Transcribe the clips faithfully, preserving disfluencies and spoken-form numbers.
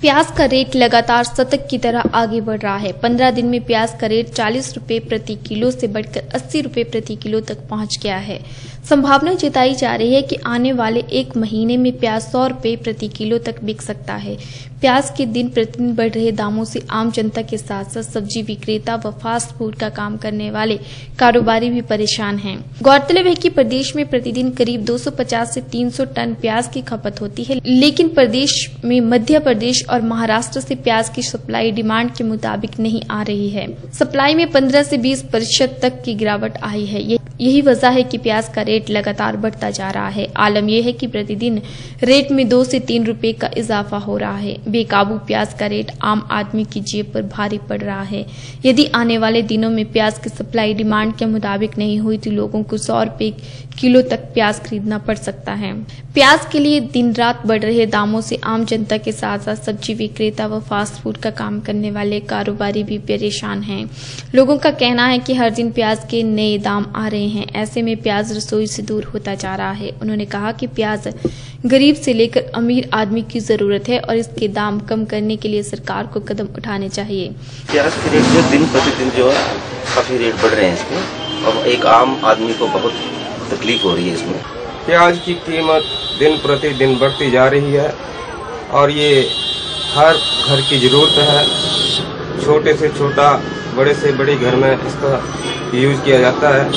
प्याज का रेट लगातार शतक की तरह आगे बढ़ रहा है। पंद्रह दिन में प्याज का रेट चालीस रुपए प्रति किलो से बढ़कर अस्सी रुपए प्रति किलो तक पहुंच गया है। संभावना जताई जा रही है कि आने वाले एक महीने में प्याज सौ रुपए प्रति किलो तक बिक सकता है। प्याज के दिन प्रतिदिन बढ़ रहे दामों से आम जनता के साथ साथ सब्जी विक्रेता व फास्ट फूड का काम करने वाले कारोबारी भी परेशान हैं। गौरतलब है कि प्रदेश में प्रतिदिन करीब दो सौ पचास से तीन सौ टन प्याज की खपत होती है, लेकिन प्रदेश में मध्य प्रदेश और महाराष्ट्र से प्याज की सप्लाई डिमांड के मुताबिक नहीं आ रही है। सप्लाई में पंद्रह से बीस प्रतिशत तक की गिरावट आई है। यही वजह है कि प्याज का रेट लगातार बढ़ता जा रहा है। आलम यह है कि प्रतिदिन रेट में दो से तीन रुपए का इजाफा हो रहा है। बेकाबू प्याज का रेट आम आदमी की जेब पर भारी पड़ रहा है। यदि आने वाले दिनों में प्याज की सप्लाई डिमांड के मुताबिक नहीं हुई तो लोगों को सौ रुपए किलो तक प्याज खरीदना पड़ सकता है। प्याज के लिए दिन रात बढ़ रहे दामों से आम जनता के साथ साथ सब्जी विक्रेता व फास्ट फूड का काम करने वाले कारोबारी भी परेशान हैं। लोगों का कहना है कि हर दिन प्याज के नए दाम आ रहे हैं। ऐसे में प्याज रसोई से दूर होता जा रहा है। उन्होंने कहा कि प्याज गरीब से लेकर अमीर आदमी की जरूरत है और इसके दाम कम करने के लिए सरकार को कदम उठाने चाहिए। प्याज के रेट जो दिन प्रतिदिन जो है काफी रेट बढ़ रहे हैं इसके, और एक आम आदमी को बहुत तकलीफ हो रही है इसमें। प्याज की कीमत दिन प्रतिदिन बढ़ती जा रही है और ये हर घर की जरूरत है। छोटे से छोटा, बड़े से बड़े घर में इसका यूज किया जाता है।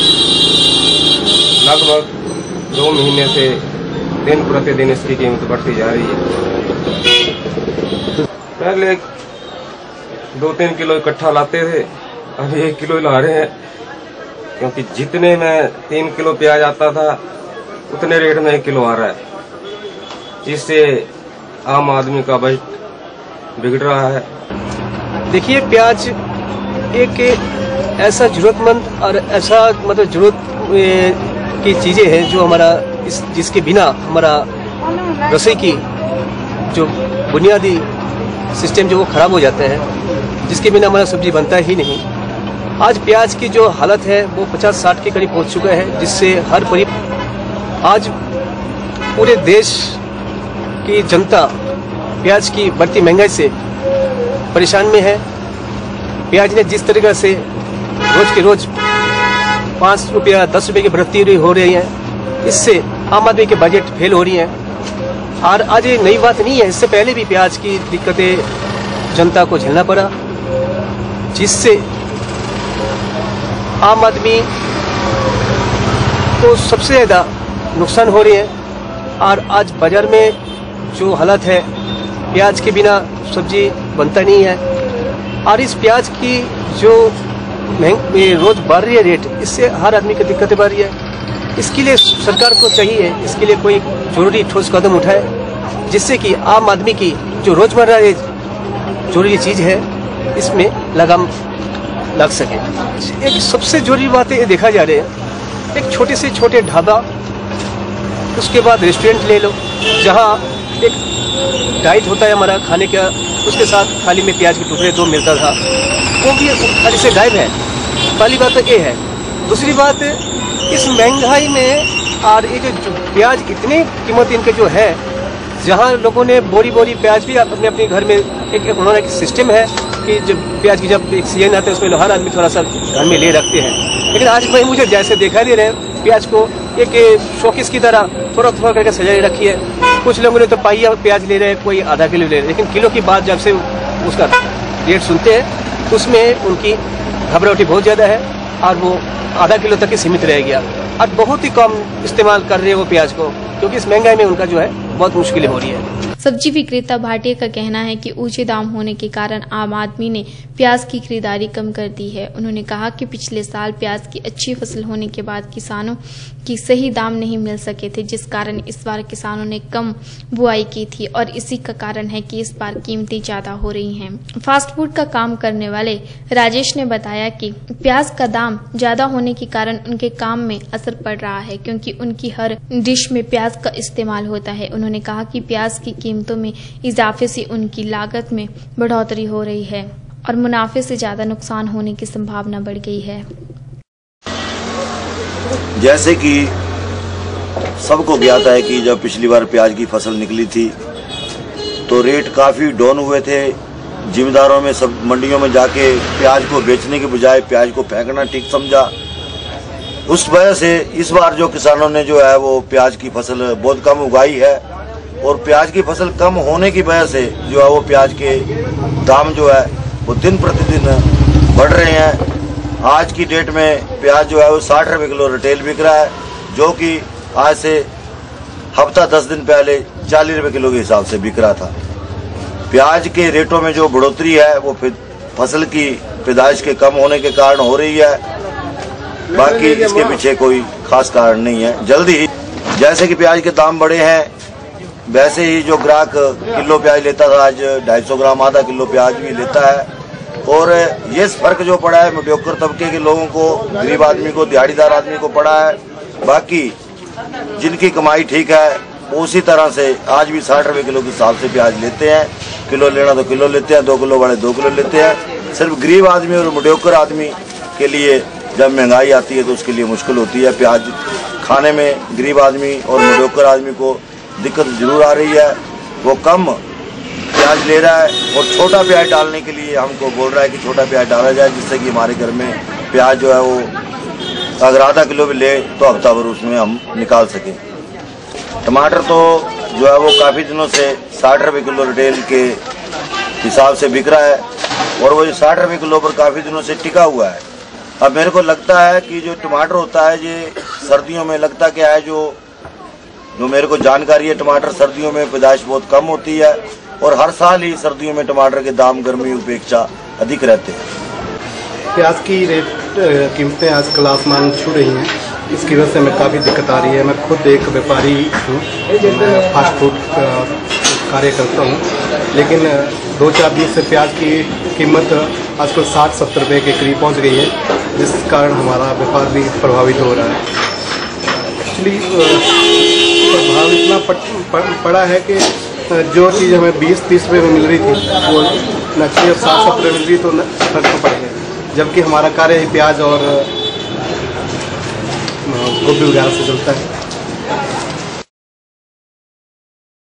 लगभग दो महीने से दिन प्रतिदिन इसकी कीमत बढ़ती जा रही है। पहले दो तीन किलो इकट्ठा लाते थे, अब एक किलो ला रहे हैं, क्योंकि जितने में तीन किलो प्याज आता था उतने रेट में एक किलो आ रहा है, जिससे आम आदमी का बजट बिगड़ रहा है। देखिए, प्याज एक ऐसा जरूरतमंद और ऐसा मतलब जरूरत की चीजें हैं जो हमारा इस जिसके बिना हमारा रसोई की जो बुनियादी सिस्टम जो वो खराब हो जाता है, जिसके बिना हमारा सब्जी बनता ही नहीं। आज प्याज की जो हालत है वो पचास साठ के करीब पहुंच चुका है, जिससे हर परिवार आज पूरे देश की जनता प्याज की बढ़ती महंगाई से परेशान में है। प्याज ने जिस तरीके से रोज के रोज पाँच रुपया दस रुपये की बढ़ोतरी हो रही है, इससे आम आदमी के बजट फेल हो रही है। और आज ये नई बात नहीं है, इससे पहले भी प्याज की दिक्कतें जनता को झेलना पड़ा, जिससे आम आदमी को सबसे ज़्यादा नुकसान हो रही है। और आज बाजार में जो हालत है, प्याज के बिना सब्जी बनता नहीं है। और इस प्याज की जो महंगी रोज बढ़ रही है रेट, इससे हर आदमी की दिक्कतें बढ़ रही है। इसके लिए सरकार को चाहिए, इसके लिए कोई जरूरी ठोस कदम उठाए, जिससे कि आम आदमी की जो रोजमर्रा जरूरी चीज़ है इसमें लगाम लग सके। एक सबसे जरूरी बात ये देखा जा रहा है, एक छोटे से छोटे ढाबा, उसके बाद रेस्टोरेंट ले लो, जहाँ एक डाइट होता है हमारा खाने का, उसके साथ थाली में प्याज के टुकड़े दो मिलता था, वो भी थाली से गायब है। पहली बात तो ये है। दूसरी बात, इस महंगाई में और ये जो प्याज इतनी कीमत इनके जो है, जहाँ लोगों ने बोरी बोरी प्याज भी अपने अपने घर में एक, एक उन्होंने एक सिस्टम है कि जब प्याज की जब एक सीजन आता है उसमें हर आदमी थोड़ा सा घर में ले रखते हैं। लेकिन आज भाई मुझे जैसे देखा दे रहे हैं, प्याज को एक शोकेस की तरह थोड़ा थोड़ा करके सजाए रखी है। कुछ लोगों ने तो पाइया प्याज ले रहे हैं, कोई आधा किलो ले रहे हैं, लेकिन किलो की बात जब से उसका रेट सुनते हैं तो उसमें उनकी घबराहटी बहुत ज़्यादा है और वो आधा किलो तक ही सीमित रह गया और बहुत ही कम इस्तेमाल कर रहे हैं वो प्याज को, क्योंकि इस महंगाई में उनका जो है बहुत मुश्किलें हो रही है। सब्जी विक्रेता भाटिया का कहना है कि ऊंचे दाम होने के कारण आम आदमी ने प्याज की खरीदारी कम कर दी है। उन्होंने कहा कि पिछले साल प्याज की अच्छी फसल होने के बाद किसानों की सही दाम नहीं मिल सके थे, जिस कारण इस बार किसानों ने कम बुआई की थी और इसी का कारण है कि इस बार कीमतें ज्यादा हो रही हैं। फास्ट फूड का काम करने वाले राजेश ने बताया कि प्याज का दाम ज्यादा होने के कारण उनके काम में असर पड़ रहा है, क्योंकि उनकी हर डिश में प्याज का इस्तेमाल होता है। उन्होंने कहा कि प्याज की कीमतों में इजाफे से उनकी लागत में बढ़ोतरी हो रही है और मुनाफे से ज्यादा नुकसान होने की संभावना बढ़ गई है। जैसे कि सबको ज्ञात है कि जब पिछली बार प्याज की फसल निकली थी तो तो रेट काफ़ी डाउन हुए थे। जिम्मेदारों में सब मंडियों में जाके प्याज को बेचने के बजाय प्याज को फेंकना ठीक समझा। उस वजह से इस बार जो किसानों ने जो है वो प्याज की फसल बहुत कम उगाई है, और प्याज की फसल कम होने की वजह से जो है वो प्याज के दाम जो है वो दिन प्रतिदिन बढ़ रहे हैं। आज की डेट में प्याज जो है वो साठ रुपये किलो रिटेल बिक रहा है, जो कि आज से हफ्ता दस दिन पहले चालीस रुपये किलो के हिसाब से बिक रहा था। प्याज के रेटों में जो बढ़ोतरी है वो फसल की पैदाइश के कम होने के कारण हो रही है, बाकी इसके पीछे कोई खास कारण नहीं है। जल्दी ही जैसे कि प्याज के दाम बढ़े हैं, वैसे ही जो ग्राहक किलो प्याज लेता था आज ढाई सौ ग्राम आधा किलो प्याज भी लेता है। और ये फर्क जो पड़ा है मीडियोकर तबके के लोगों को, गरीब आदमी को, दिहाड़ीदार आदमी को पड़ा है। बाकी जिनकी कमाई ठीक है उसी तरह से आज भी साठ रुपये किलो के हिसाब से प्याज लेते हैं। किलो लेना तो किलो लेते हैं, दो किलो वाले दो किलो लेते हैं। सिर्फ गरीब आदमी और मीडियोकर आदमी के लिए जब महंगाई आती है तो उसके लिए मुश्किल होती है। प्याज खाने में गरीब आदमी और मीडियोकर आदमी को दिक्कत जरूर आ रही है। वो कम प्याज ले रहा है और छोटा प्याज डालने के लिए हमको बोल रहा है कि छोटा प्याज डाला जाए, जिससे कि हमारे घर में प्याज जो है वो अगर आधा किलो भी ले तो हफ्ता भर उसमें हम निकाल सकें। टमाटर तो जो है वो काफ़ी दिनों से साठ रुपये किलो रिटेल के हिसाब से बिक रहा है, और वो साठ रुपये किलो पर काफ़ी दिनों से टिका हुआ है। अब मेरे को लगता है कि जो टमाटर होता है ये सर्दियों में लगता क्या है, जो जो मेरे को जानकारी है, टमाटर सर्दियों में पैदाइश बहुत कम होती है, और हर साल ही सर्दियों में टमाटर के दाम गर्मी अपेक्षा अधिक रहते हैं। प्याज की रेट कीमतें आजकल आसमान छू रही हैं, इसकी वजह से हमें काफ़ी दिक्कत आ रही है। मैं खुद एक व्यापारी हूँ, मैं फास्ट फूड कार्य करता हूँ, लेकिन दो चार दिन से प्याज की कीमत आजकल साठ सत्तर रुपये के करीब पहुँच गई है, जिस कारण हमारा व्यापार भी प्रभावित हो रहा है। एक्चुअली प्रभाव इतना पड़ा है कि जो चीज़ हमें बीस तीस रुपये में मिल रही थी वो नकली और साठ सत्तर मिल रही तो फर्क तो पड़ गया, जबकि हमारा कार्य प्याज और गोभी वगैरह से चलता है।